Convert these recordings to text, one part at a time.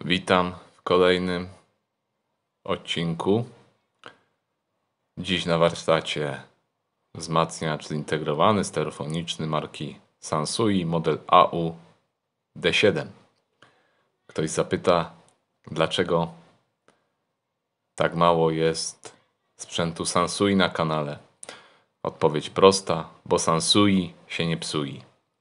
Witam w kolejnym odcinku. Dziś na warsztacie wzmacniacz zintegrowany stereofoniczny marki Sansui model AU-D7. Ktoś zapyta, dlaczego tak mało jest sprzętu Sansui na kanale. Odpowiedź prosta, bo Sansui się nie psui.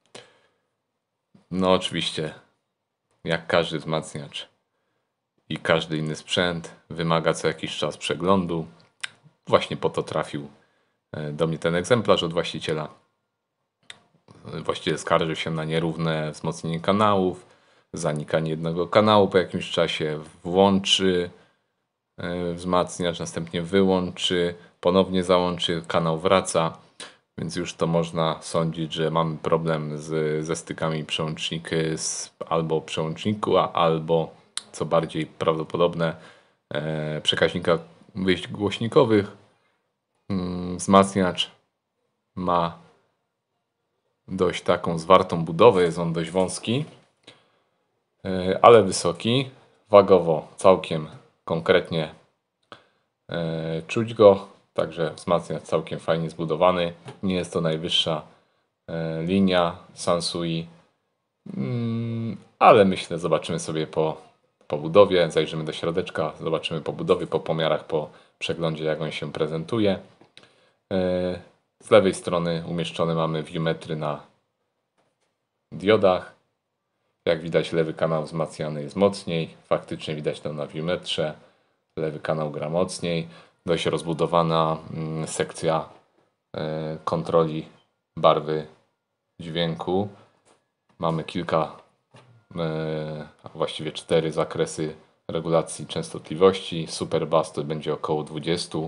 No oczywiście, jak każdy wzmacniacz i każdy inny sprzęt wymaga co jakiś czas przeglądu. Właśnie po to trafił do mnie ten egzemplarz od właściciela. Właściciel skarży się na nierówne wzmocnienie kanałów, zanikanie jednego kanału po jakimś czasie, włączy wzmacniacz, następnie wyłączy, ponownie załączy, kanał wraca. Więc już to można sądzić, że mamy problem ze stykami przełącznika albo przełącznika, albo co bardziej prawdopodobne przekaźnika wyjść głośnikowych. Wzmacniacz ma dość taką zwartą budowę, jest on dość wąski, ale wysoki. Wagowo całkiem konkretnie czuć go, także wzmacniacz całkiem fajnie zbudowany. Nie jest to najwyższa linia Sansui, ale myślę, zobaczymy sobie po budowie, zajrzymy do środeczka, zobaczymy po budowie, po pomiarach, po przeglądzie, jak on się prezentuje. Z lewej strony umieszczone mamy wiewmetry na diodach. Jak widać, lewy kanał wzmacniany jest mocniej. Faktycznie widać to na wiewmetrze. Lewy kanał gra mocniej. Dość rozbudowana sekcja kontroli barwy dźwięku. Mamy kilka, właściwie 4 zakresy regulacji częstotliwości. Super bass to będzie około 20-30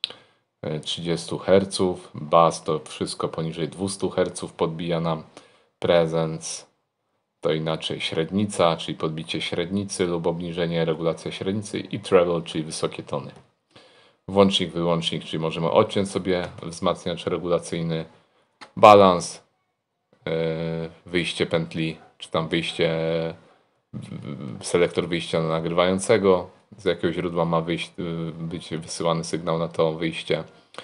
Hz. Bass to wszystko poniżej 200 Hz podbija nam. Presence to inaczej średnica, czyli podbicie średnicy lub obniżenie, regulacja średnicy, i treble, czyli wysokie tony. Włącznik, wyłącznik, czyli możemy odciąć sobie wzmacniacz regulacyjny. Balans, wyjście pętli, czy tam wyjście, selektor wyjścia nagrywającego. Z jakiegoś źródła ma być wysyłany sygnał na to wyjście.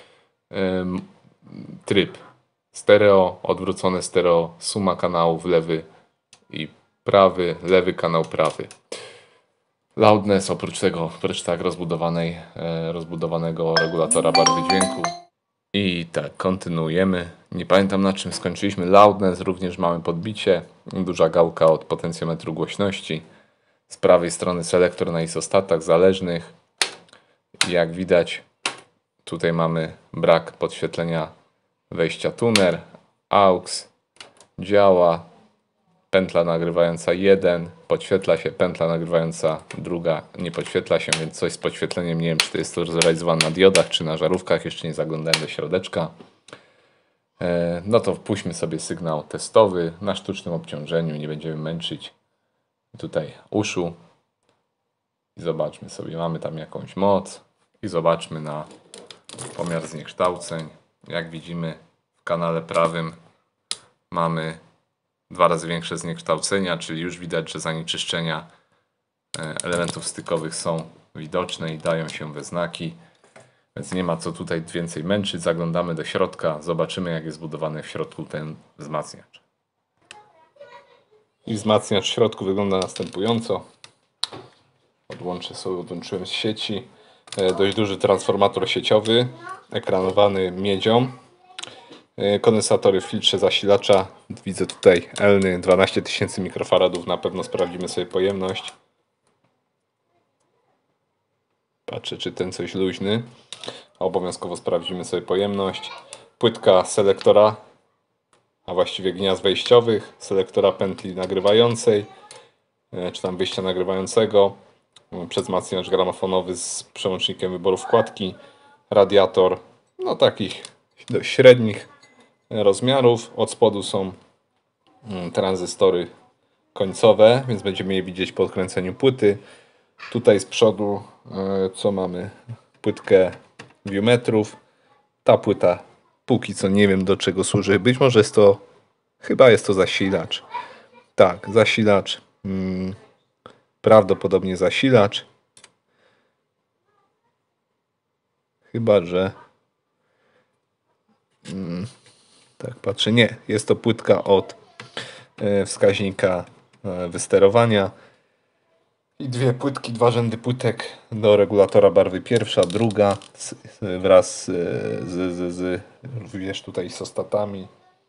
Tryb stereo, odwrócone stereo, suma kanałów lewy i prawy, lewy kanał prawy. Loudness, oprócz tego tak rozbudowanego regulatora barwy dźwięku. I tak, kontynuujemy. Nie pamiętam, na czym skończyliśmy. Loudness, również mamy podbicie. Duża gałka od potencjometru głośności. Z prawej strony selektor na izostatach zależnych. Jak widać, tutaj mamy brak podświetlenia wejścia tuner. AUX działa. Pętla nagrywająca 1, podświetla się, pętla nagrywająca 2 nie podświetla się, więc coś z podświetleniem, nie wiem, czy to jest to zrealizowane na diodach, czy na żarówkach, jeszcze nie zaglądałem do środeczka. No to wpuśćmy sobie sygnał testowy na sztucznym obciążeniu, nie będziemy męczyć tutaj uszu. I zobaczmy sobie, mamy tam jakąś moc i zobaczmy na pomiar zniekształceń. Jak widzimy, w kanale prawym mamy 2 razy większe zniekształcenia, czyli już widać, że zanieczyszczenia elementów stykowych są widoczne i dają się we znaki. Więc nie ma co tutaj więcej męczyć. Zaglądamy do środka, zobaczymy, jak jest zbudowany w środku ten wzmacniacz. I wzmacniacz w środku wygląda następująco. Odłączyłem z sieci. Dość duży transformator sieciowy, ekranowany miedzią. Kondensatory w filtrze zasilacza. Widzę tutaj Elny 12 000 mikrofaradów. Na pewno sprawdzimy sobie pojemność. Patrzę, czy ten coś luźny. Obowiązkowo sprawdzimy sobie pojemność. Płytka selektora, a właściwie gniazd wejściowych, selektora pętli nagrywającej, czy tam wyjścia nagrywającego. Przedwzmacniacz gramofonowy z przełącznikiem wyboru wkładki. Radiator, no takich dość średnich rozmiarów. Od spodu są tranzystory końcowe, więc będziemy je widzieć po odkręceniu płyty. Tutaj z przodu co mamy? Płytkę wiewmetrów. Ta płyta póki co nie wiem, do czego służy. Być może jest to, chyba jest to zasilacz. Tak, zasilacz prawdopodobnie zasilacz. Chyba że... tak patrzę, nie. Jest to płytka od wskaźnika wysterowania. I dwie płytki, dwa rzędy płytek do regulatora barwy pierwsza, druga wraz z również tutaj isostatami.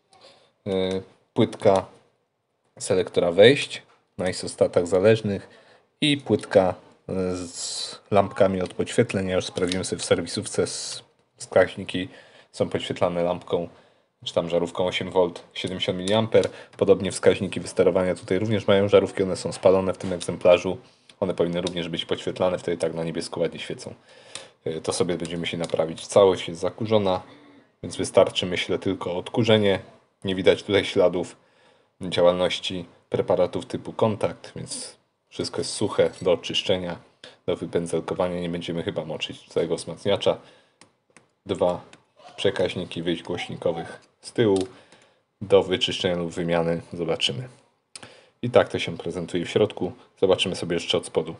Płytka selektora wejść na isostatach zależnych i płytka z lampkami od podświetlenia. Już sprawdziłem sobie w serwisówce, wskaźniki są podświetlane lampką czy tam żarówką 8V 70 mA. Podobnie wskaźniki wysterowania tutaj również mają żarówki, one są spalone w tym egzemplarzu. One powinny również być podświetlane, wtedy tak na niebiesko ładnie świecą. To sobie będziemy musieli naprawić. Całość jest zakurzona, więc wystarczy, myślę, tylko odkurzenie. Nie widać tutaj śladów działalności preparatów typu kontakt, więc wszystko jest suche do oczyszczenia, do wypędzelkowania. Nie będziemy chyba moczyć całego wzmacniacza. Dwa przekaźniki wyjść głośnikowych z tyłu do wyczyszczenia lub wymiany. Zobaczymy. I tak to się prezentuje w środku. Zobaczymy sobie jeszcze od spodu.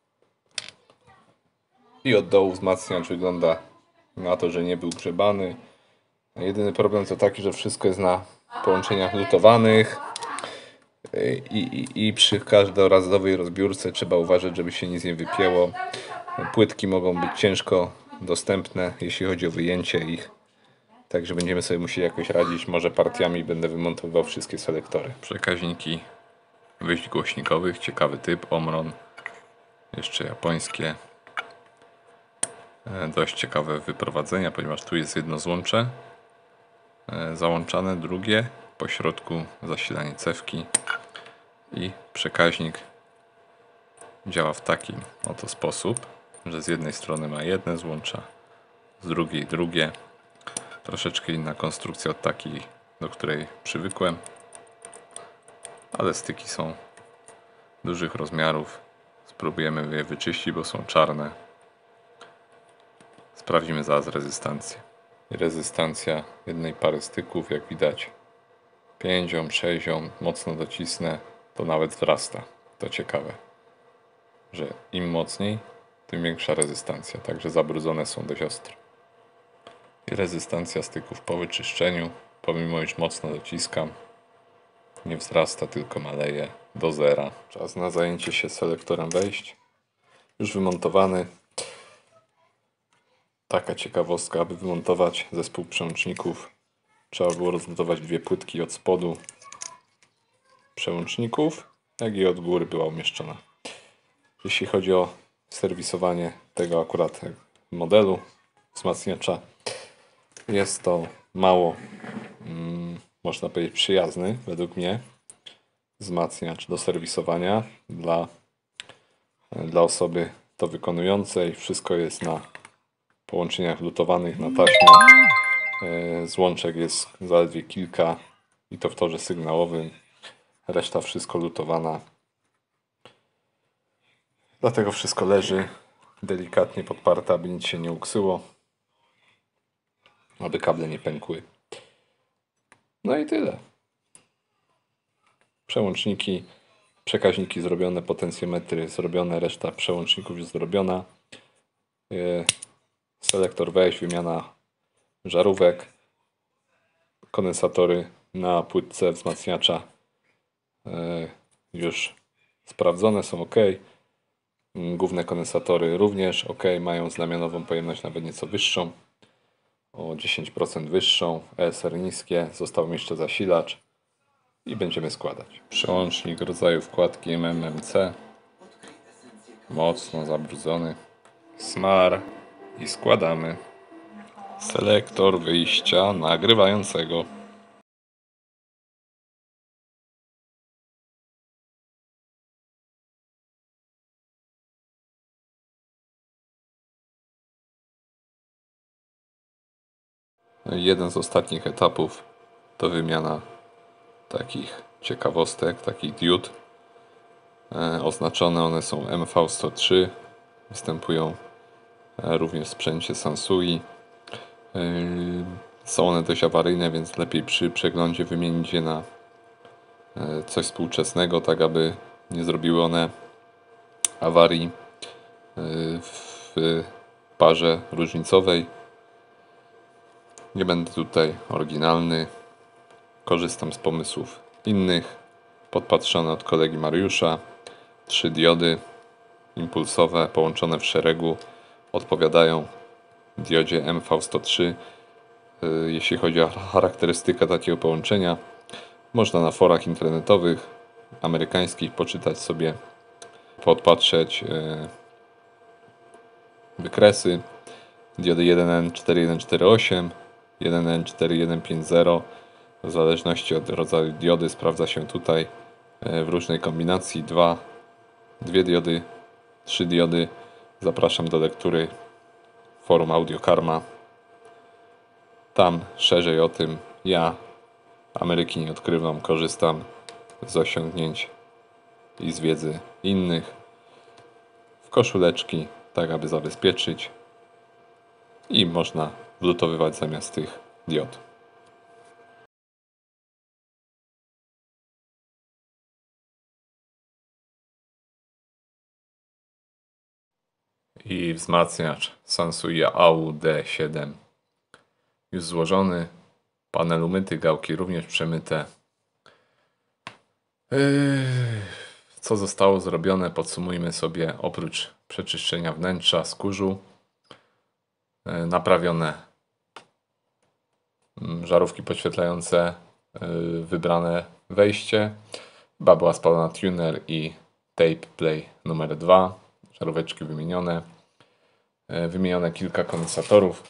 I od dołu wzmacniacz wygląda na to, że nie był grzebany. Jedyny problem to taki, że wszystko jest na połączeniach lutowanych i przy każdorazowej rozbiórce trzeba uważać, żeby się nic nie wypięło. Płytki mogą być ciężko dostępne, jeśli chodzi o wyjęcie ich. Także będziemy sobie musieli jakoś radzić. Może partiami będę wymontowywał wszystkie selektory. Przekaźniki wyjść głośnikowych, ciekawy typ, Omron, jeszcze japońskie. Dość ciekawe wyprowadzenia, ponieważ tu jest jedno złącze załączane, drugie, po środku zasilanie cewki i przekaźnik działa w taki oto sposób, że z jednej strony ma jedne złącza, z drugiej drugie. Troszeczkę inna konstrukcja od takiej, do której przywykłem, ale styki są dużych rozmiarów. Spróbujemy je wyczyścić, bo są czarne. Sprawdzimy zaraz rezystancję. Rezystancja jednej pary styków, jak widać 5 ohm, 6 ohm, mocno docisnę, to nawet wzrasta. To ciekawe, że im mocniej, tym większa rezystancja, także zabrudzone są dość ostro. I rezystancja styków po wyczyszczeniu, pomimo iż mocno dociskam, nie wzrasta, tylko maleje do zera. Czas na zajęcie się selektorem wejść. Już wymontowany. Taka ciekawostka, aby wymontować zespół przełączników, trzeba było rozmontować dwie płytki od spodu przełączników, jak i od góry była umieszczona. Jeśli chodzi o serwisowanie tego akurat modelu wzmacniacza, jest to mało, można powiedzieć, przyjazny według mnie wzmacniacz do serwisowania dla osoby to wykonującej. Wszystko jest na połączeniach lutowanych na taśmę. Złączek jest zaledwie kilka i to w torze sygnałowym. Reszta wszystko lutowana. Dlatego wszystko leży delikatnie podparte, aby nic się nie uksyło. Aby kable nie pękły. No i tyle. Przełączniki, przekaźniki zrobione, potencjometry zrobione, reszta przełączników już zrobiona. Selektor wejść, wymiana żarówek, kondensatory na płytce wzmacniacza już sprawdzone, są ok. Główne kondensatory również ok, mają znamionową pojemność nawet nieco wyższą, o 10% wyższą, ESR niskie, został mi jeszcze zasilacz i będziemy składać. Przełącznik rodzaju wkładki MMMC, mocno zabrudzony, smar i składamy. Selektor wyjścia nagrywającego. Jeden z ostatnich etapów to wymiana takich ciekawostek, takich diod. Oznaczone one są MV103. Występują również w sprzęcie Sansui. Są one dość awaryjne, więc lepiej przy przeglądzie wymienić je na coś współczesnego, tak aby nie zrobiły one awarii w parze różnicowej. Nie będę tutaj oryginalny. Korzystam z pomysłów innych, podpatrzone od kolegi Mariusza. 3 diody impulsowe połączone w szeregu odpowiadają diodzie MV103. Jeśli chodzi o charakterystykę takiego połączenia, można na forach internetowych amerykańskich poczytać sobie, podpatrzeć wykresy. Diody 1N4148, 1N4150. W zależności od rodzaju diody sprawdza się tutaj w różnej kombinacji 2 diody, 3 diody. Zapraszam do lektury forum Audio Karma. Tam szerzej o tym. Ja Ameryki nie odkrywam, korzystam z osiągnięć i z wiedzy innych w koszuleczki, tak aby zabezpieczyć, i można wlutowywać zamiast tych diod. I wzmacniacz Sansui AUD7 już złożony, panel umyty, gałki również przemyte. Co zostało zrobione, podsumujmy sobie. Oprócz przeczyszczenia wnętrza skórzu, naprawione żarówki podświetlające, wybrane wejście, chyba była spalona tuner i tape play numer 2, żaróweczki wymienione, wymienione kilka kondensatorów,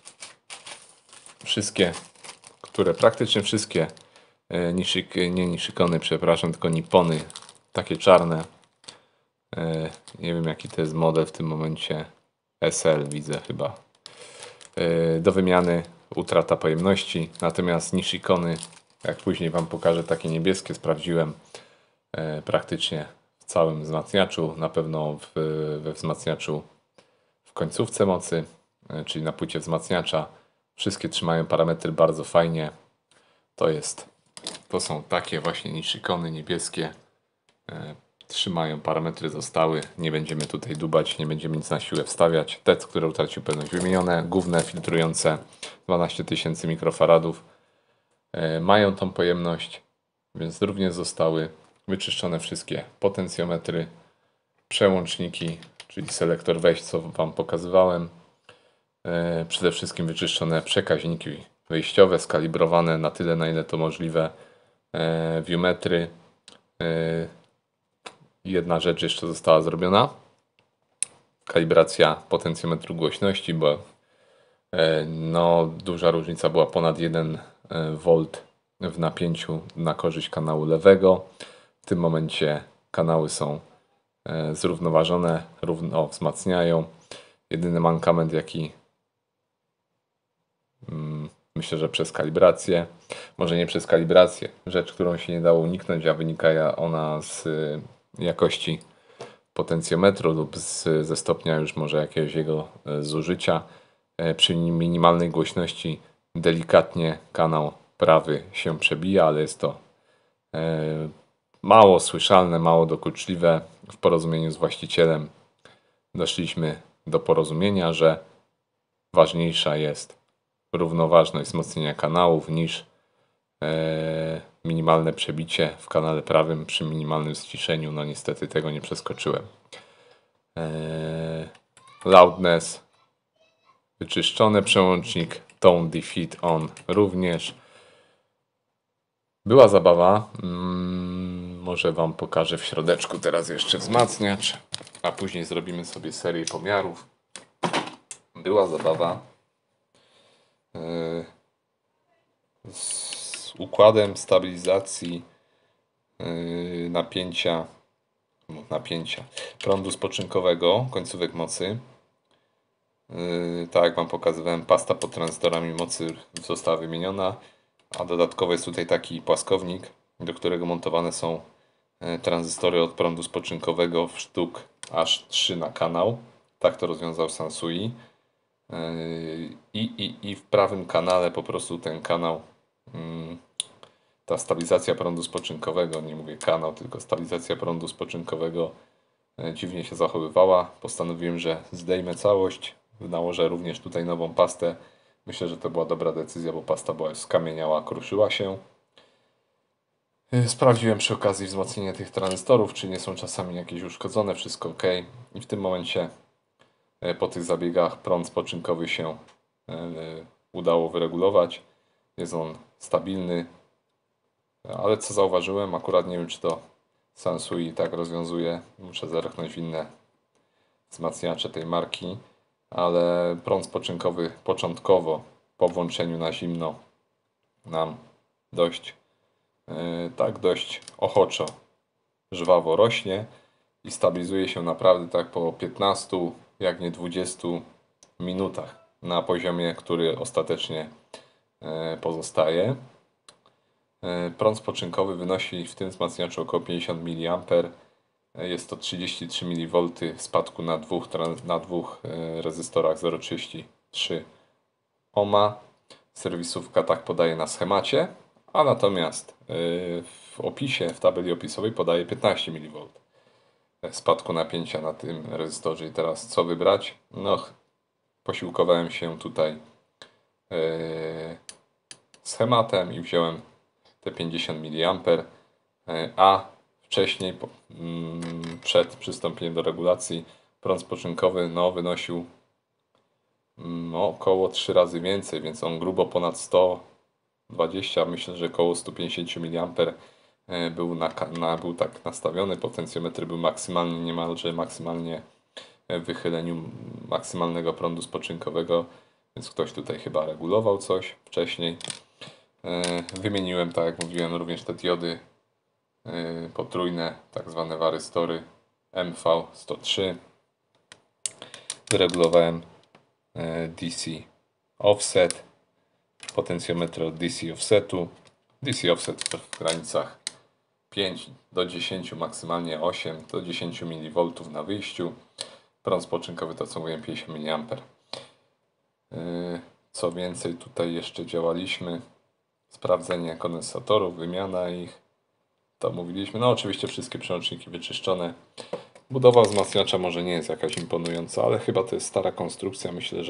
praktycznie wszystkie nie Nishikony, przepraszam, tylko Nippony, takie czarne. Nie wiem jaki to jest model w tym momencie, SL widzę chyba. Do wymiany, utrata pojemności. Natomiast Nishikony, jak później Wam pokażę, takie niebieskie sprawdziłem praktycznie w całym wzmacniaczu, na pewno we wzmacniaczu w końcówce mocy, czyli na płycie wzmacniacza. Wszystkie trzymają parametry bardzo fajnie. To są takie właśnie Nishikony niebieskie. Trzymają, parametry zostały. Nie będziemy tutaj dubać, nie będziemy nic na siłę wstawiać. Te, które utracił pojemność, wymienione. Główne filtrujące 12 000 mikrofaradów mają tą pojemność, więc również zostały wyczyszczone wszystkie potencjometry, przełączniki, czyli selektor wejść, co Wam pokazywałem. Przede wszystkim wyczyszczone przekaźniki wyjściowe, skalibrowane na tyle, na ile to możliwe. Viewmetry. Jedna rzecz jeszcze została zrobiona. Kalibracja potencjometru głośności, bo duża różnica była, ponad 1 V w napięciu na korzyść kanału lewego. W tym momencie kanały są zrównoważone, równo wzmacniają. Jedyny mankament, jaki myślę, że przez kalibrację, może nie przez kalibrację, rzecz, którą się nie dało uniknąć, a wynika ona z jakości potencjometru lub ze stopnia już może jakiegoś jego zużycia. Przy minimalnej głośności delikatnie kanał prawy się przebija, ale jest to mało słyszalne, mało dokuczliwe. W porozumieniu z właścicielem doszliśmy do porozumienia, że ważniejsza jest równoważność wzmocnienia kanałów niż minimalne przebicie w kanale prawym przy minimalnym ściszeniu. No niestety tego nie przeskoczyłem. Loudness wyczyszczone, przełącznik Tone Defeat On również. Była zabawa. Może Wam pokażę w środeczku teraz jeszcze wzmacniacz, a później zrobimy sobie serię pomiarów. Była zabawa z układem stabilizacji napięcia prądu spoczynkowego końcówek mocy. Tak jak Wam pokazywałem, pasta pod tranzystorami mocy została wymieniona, a dodatkowo jest tutaj taki płaskownik, do którego montowane są tranzystory od prądu spoczynkowego w sztuk aż 3 na kanał. Tak to rozwiązał Sansui. I w prawym kanale po prostu ten kanał, ta stabilizacja prądu spoczynkowego, nie mówię kanał, tylko stabilizacja prądu spoczynkowego dziwnie się zachowywała. Postanowiłem, że zdejmę całość. Nałożę również tutaj nową pastę. Myślę, że to była dobra decyzja, bo pasta była skamieniała, kruszyła się. Sprawdziłem przy okazji wzmocnienie tych tranzystorów, czy nie są czasami jakieś uszkodzone, wszystko ok. I w tym momencie po tych zabiegach prąd spoczynkowy się udało wyregulować. Jest on stabilny, ale co zauważyłem, akurat nie wiem, czy to Sansui tak rozwiązuje. Muszę zerknąć w inne wzmacniacze tej marki, ale prąd spoczynkowy początkowo po włączeniu na zimno nam dość ochoczo, żwawo rośnie i stabilizuje się naprawdę tak po 15, jak nie 20 minutach na poziomie, który ostatecznie pozostaje. Prąd spoczynkowy wynosi w tym wzmacniaczu około 50 mA. Jest to 33 mV w spadku na dwóch rezystorach 0,33 ohma. Serwisówka tak podaje na schemacie, a natomiast w opisie, w tabeli opisowej podaje 15 mV spadku napięcia na tym rezystorze. I teraz co wybrać? No, posiłkowałem się tutaj schematem i wziąłem te 50 mA, a wcześniej, przed przystąpieniem do regulacji, prąd spoczynkowy wynosił około 3 razy więcej, więc on grubo ponad 120, myślę, że około 150 mA był tak nastawiony. Potencjometr był maksymalnie, niemalże maksymalnie w wychyleniu maksymalnego prądu spoczynkowego, więc ktoś tutaj chyba regulował coś wcześniej. Wymieniłem, tak jak mówiłem, również te diody potrójne, tak zwane warystory MV103. Wyregulowałem DC offset, potencjometr od DC offsetu. DC offset to w granicach 5 do 10, maksymalnie 8 do 10 mV na wyjściu. Prąd spoczynkowy to co mówiłem 50 mA. Co więcej, tutaj jeszcze działaliśmy. Sprawdzenie kondensatorów, wymiana ich. To mówiliśmy. No oczywiście wszystkie przełączniki wyczyszczone. Budowa wzmacniacza może nie jest jakaś imponująca, ale chyba to jest stara konstrukcja.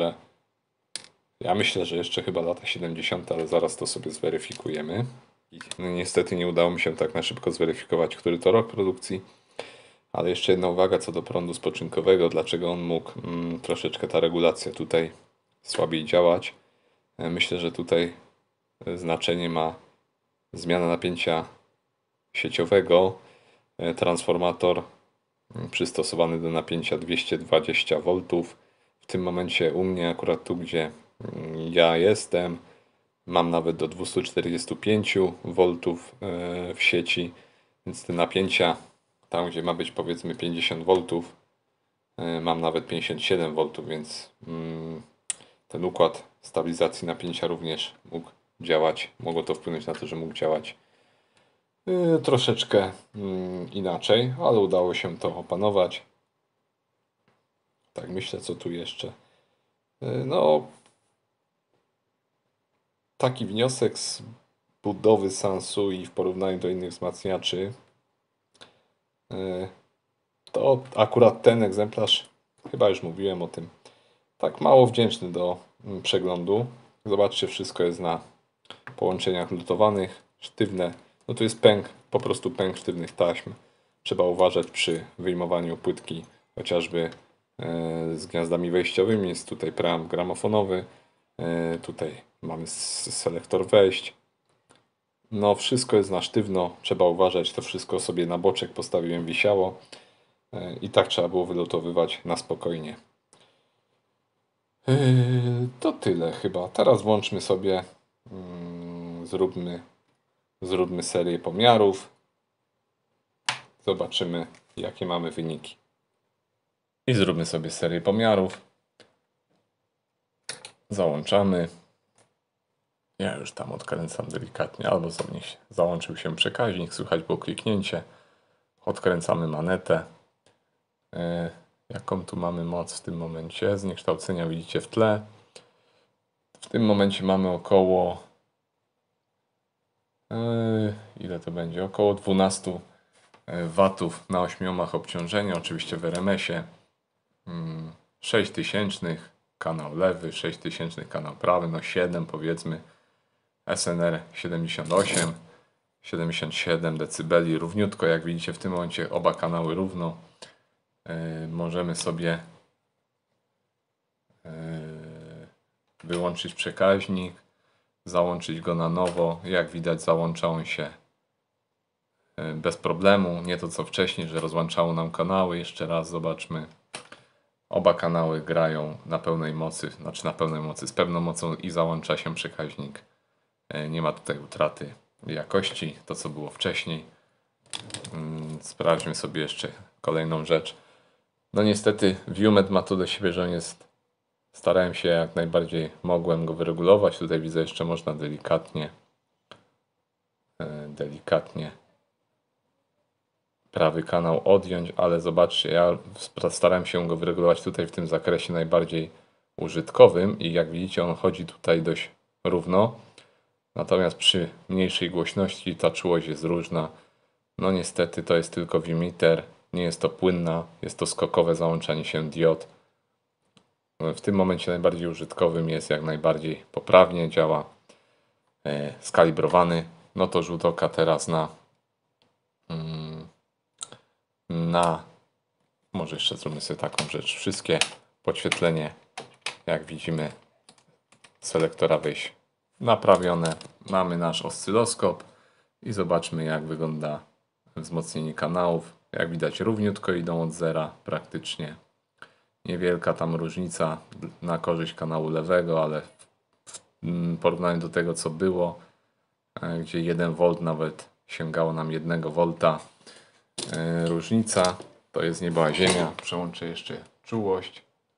Myślę, że jeszcze chyba lata 70., ale zaraz to sobie zweryfikujemy. No, niestety nie udało mi się tak na szybko zweryfikować, który to rok produkcji. Ale jeszcze jedna uwaga co do prądu spoczynkowego. Dlaczego on mógł troszeczkę ta regulacja tutaj słabiej działać. Myślę, że tutaj znaczenie ma zmiana napięcia sieciowego. Transformator przystosowany do napięcia 220 V. W tym momencie u mnie, akurat tu gdzie ja jestem, mam nawet do 245 V w sieci, więc te napięcia, tam gdzie ma być powiedzmy 50 V, mam nawet 57 V, więc ten układ stabilizacji napięcia również mógł działać, mogło to wpłynąć na to, że mógł działać troszeczkę inaczej, ale udało się to opanować. Tak, myślę, co tu jeszcze. No, taki wniosek z budowy Sansui w porównaniu do innych wzmacniaczy. To akurat ten egzemplarz, chyba już mówiłem o tym, tak mało wdzięczny do przeglądu. Zobaczcie, wszystko jest na połączeniach lutowanych, sztywne. No tu jest pęk, po prostu pęk sztywnych taśm. Trzeba uważać przy wyjmowaniu płytki, chociażby z gniazdami wejściowymi. Jest tutaj preamp gramofonowy. Tutaj mamy selektor wejść. No wszystko jest na sztywno, trzeba uważać. To wszystko sobie na boczek postawiłem, wisiało. I tak trzeba było wylutowywać na spokojnie. To tyle chyba. Teraz włączmy sobie, zróbmy serię pomiarów. Zobaczymy, jakie mamy wyniki. I zróbmy sobie serię pomiarów. Załączamy. Ja już tam odkręcam delikatnie, albo załączył się przekaźnik, słychać było kliknięcie. Odkręcamy manetę. Jaką tu mamy moc w tym momencie? Zniekształcenia widzicie w tle. W tym momencie mamy około... ile to będzie? Około 12 watów na 8 ohmach obciążenia, oczywiście w RMS-ie. 6000 kanał lewy, 6000 kanał prawy, no 7 powiedzmy, SNR 78, 77 dB, równiutko, jak widzicie w tym momencie oba kanały równo. Możemy sobie wyłączyć przekaźnik, załączyć go na nowo. Jak widać, załącza on się bez problemu, nie to co wcześniej, że rozłączało nam kanały. Jeszcze raz zobaczmy. Oba kanały grają na pełnej mocy, znaczy na pełnej mocy, z pewną mocą i załącza się przekaźnik. Nie ma tutaj utraty jakości, to co było wcześniej. Sprawdźmy sobie jeszcze kolejną rzecz. No niestety Viewmed ma to do siebie, że on jest... Starałem się jak najbardziej mogłem go wyregulować. Tutaj widzę, jeszcze można delikatnie prawy kanał odjąć, ale zobaczcie, ja starałem się go wyregulować tutaj w tym zakresie najbardziej użytkowym i jak widzicie, on chodzi tutaj dość równo. Natomiast przy mniejszej głośności ta czułość jest różna. No niestety to jest tylko Viewmeter, nie jest to płynna, jest to skokowe załączanie się diod. W tym momencie najbardziej użytkowym jest jak najbardziej poprawnie, działa skalibrowany. No to rzut oka teraz może jeszcze zrobimy sobie taką rzecz. Wszystkie podświetlenie, jak widzimy, selektora wejść naprawione. Mamy nasz oscyloskop i zobaczmy, jak wygląda wzmocnienie kanałów. Jak widać, równiutko idą od zera praktycznie. Niewielka tam różnica na korzyść kanału lewego, ale w porównaniu do tego, co było, gdzie 1 V nawet sięgało nam 1 V, różnica to jest niebo a ziemia. Przełączę jeszcze czułość.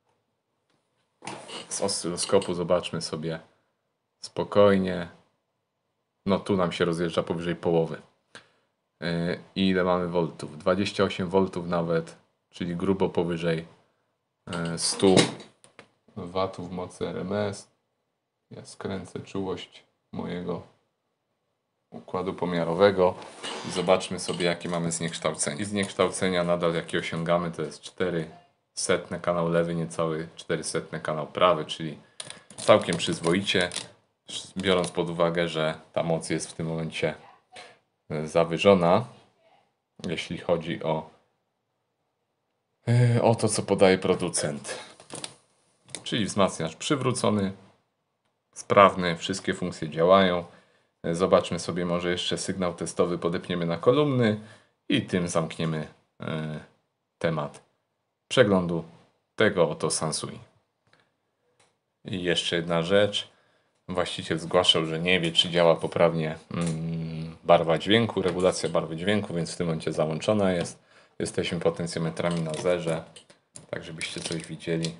Z oscyloskopu zobaczmy sobie spokojnie. No tu nam się rozjeżdża powyżej połowy. I ile mamy voltów? 28 V nawet, czyli grubo powyżej 100 watów mocy RMS. Ja skręcę czułość mojego układu pomiarowego i zobaczmy sobie, jakie mamy zniekształcenie. I zniekształcenia nadal jakie osiągamy, to jest 400 kanał lewy, niecały 400 kanał prawy, czyli całkiem przyzwoicie, biorąc pod uwagę, że ta moc jest w tym momencie zawyżona, jeśli chodzi o to, co podaje producent. Czyli wzmacniacz przywrócony, sprawny, wszystkie funkcje działają. Zobaczmy sobie może jeszcze sygnał testowy, podepniemy na kolumny i tym zamkniemy temat przeglądu tego oto Sansui. I jeszcze jedna rzecz. Właściciel zgłaszał, że nie wie, czy działa poprawnie barwa dźwięku, regulacja barwy dźwięku, więc w tym momencie załączona jest. Jesteśmy potencjometrami na zerze, tak żebyście coś widzieli.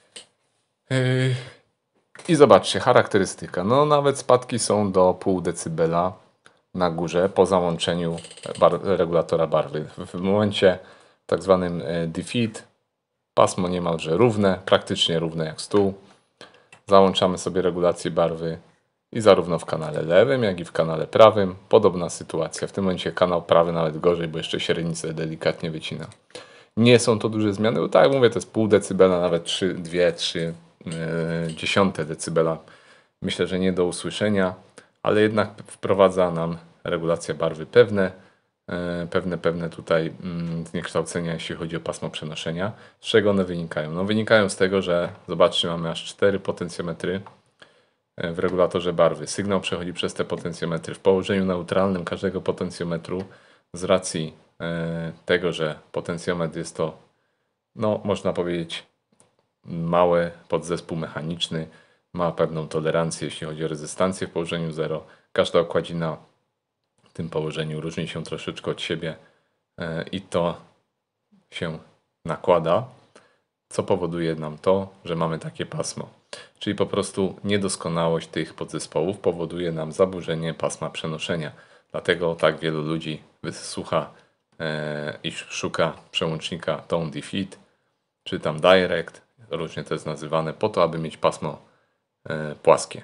I zobaczcie, charakterystyka. No nawet spadki są do pół decybela na górze po załączeniu regulatora barwy. W momencie tak zwanym defeat pasmo niemalże równe, praktycznie równe jak stół. Załączamy sobie regulację barwy i zarówno w kanale lewym, jak i w kanale prawym podobna sytuacja. W tym momencie kanał prawy nawet gorzej, bo jeszcze średnicę delikatnie wycina. Nie są to duże zmiany, bo tak jak mówię, to jest pół decybela, nawet 2-3 dziesiąte decybela. Myślę, że nie do usłyszenia, ale jednak wprowadza nam regulacja barwy pewne tutaj zniekształcenia, jeśli chodzi o pasmo przenoszenia. Z czego one wynikają? No wynikają z tego, że zobaczcie, mamy aż 4 potencjometry w regulatorze barwy. Sygnał przechodzi przez te potencjometry. W położeniu neutralnym każdego potencjometru z racji tego, że potencjometr jest to, no można powiedzieć, mały podzespół mechaniczny, ma pewną tolerancję, jeśli chodzi o rezystancję w położeniu 0. Każda okładzina w tym położeniu różni się troszeczkę od siebie i to się nakłada, co powoduje nam to, że mamy takie pasmo. Czyli po prostu niedoskonałość tych podzespołów powoduje nam zaburzenie pasma przenoszenia. Dlatego tak wielu ludzi słucha i szuka przełącznika Tone Defeat, czy tam Direct, różnie to jest nazywane, po to, aby mieć pasmo płaskie.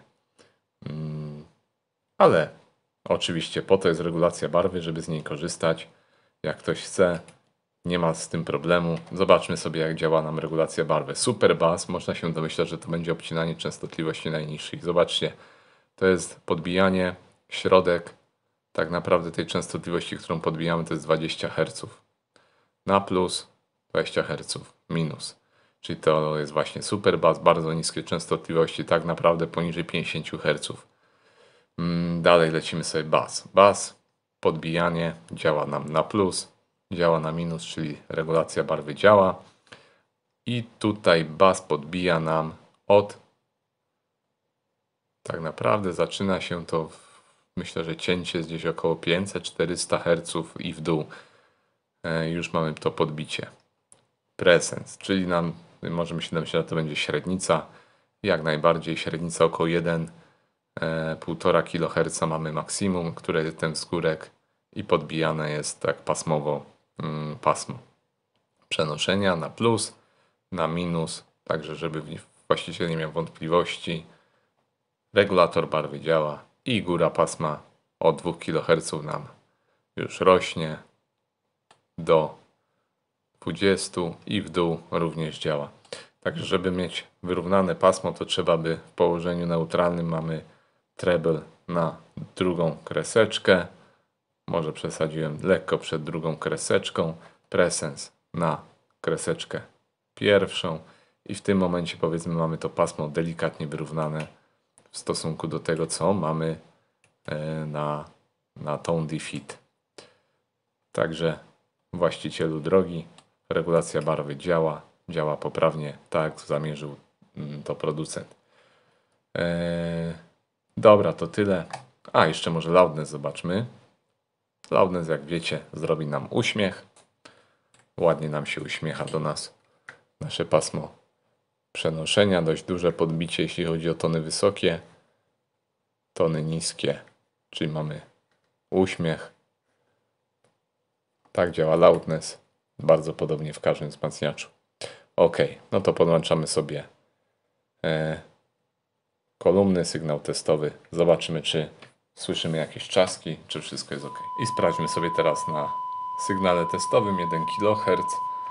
Ale oczywiście po to jest regulacja barwy, żeby z niej korzystać. Jak ktoś chce, nie ma z tym problemu. Zobaczmy sobie, jak działa nam regulacja barwy. Super Bass, można się domyślać, że to będzie obcinanie częstotliwości najniższych. Zobaczcie, to jest podbijanie, środek tak naprawdę tej częstotliwości, którą podbijamy, to jest 20 Hz. Na plus 20 Hz, minus. Czyli to jest właśnie super bass, bardzo niskie częstotliwości, tak naprawdę poniżej 50 Hz. Dalej lecimy sobie bass. Bass, podbijanie, działa nam na plus, działa na minus, czyli regulacja barwy działa. I tutaj bass podbija nam od... Tak naprawdę zaczyna się to, myślę, że cięcie jest gdzieś około 500-400 Hz i w dół. Już mamy to podbicie. Presens, czyli możemy się domyśleć, że to będzie średnica. Jak najbardziej średnica około 1,5 kHz mamy maksimum, które jest ten skórek i podbijane jest tak pasmowo pasmo przenoszenia na plus, na minus, także żeby właściciel nie miał wątpliwości. Regulator barwy działa i góra pasma od 2 kHz nam już rośnie do 20 i w dół również działa. Także żeby mieć wyrównane pasmo, to trzeba by w położeniu neutralnym mamy treble na drugą kreseczkę. Może przesadziłem lekko przed drugą kreseczką. Presens na kreseczkę pierwszą. I w tym momencie powiedzmy mamy to pasmo delikatnie wyrównane w stosunku do tego, co mamy na Tone Defeat. Także właścicielu drogi, regulacja barwy działa poprawnie, tak jak zamierzył to producent. Dobra, to tyle. A, jeszcze może loudness zobaczmy. Loudness, jak wiecie, zrobi nam uśmiech. Ładnie nam się uśmiecha do nas nasze pasmo przenoszenia. Dość duże podbicie, jeśli chodzi o tony wysokie. Tony niskie, czyli mamy uśmiech. Tak działa loudness. Bardzo podobnie w każdym wzmacniaczu. Ok, no to podłączamy sobie kolumny, sygnał testowy. Zobaczymy, czy słyszymy jakieś trzaski, czy wszystko jest ok. I sprawdźmy sobie teraz na sygnale testowym 1 kHz.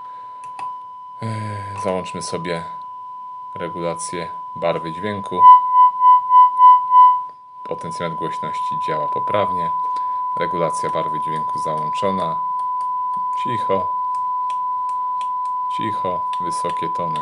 Załączmy sobie regulację barwy dźwięku. Potencjometr głośności działa poprawnie. Regulacja barwy dźwięku załączona. Cicho. Cicho. Wysokie tony.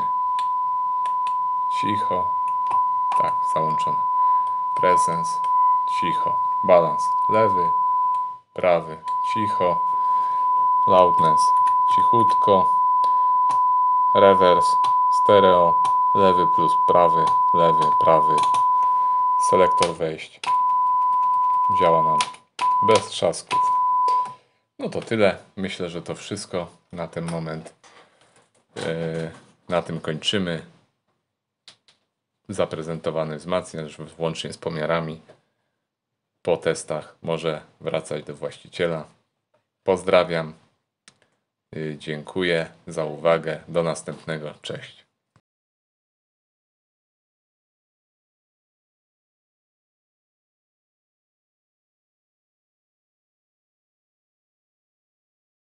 Cicho. Tak, załączone. Presens. Cicho. Balans. Lewy. Prawy. Cicho. Loudness. Cichutko. Reverse. Stereo. Lewy plus prawy. Lewy, prawy. Selektor wejść. Działa nam bez trzasków. No to tyle. Myślę, że to wszystko na ten moment. Na tym kończymy. Zaprezentowany wzmacniacz włącznie z pomiarami. Po testach może wracać do właściciela. Pozdrawiam. Dziękuję za uwagę. Do następnego. Cześć.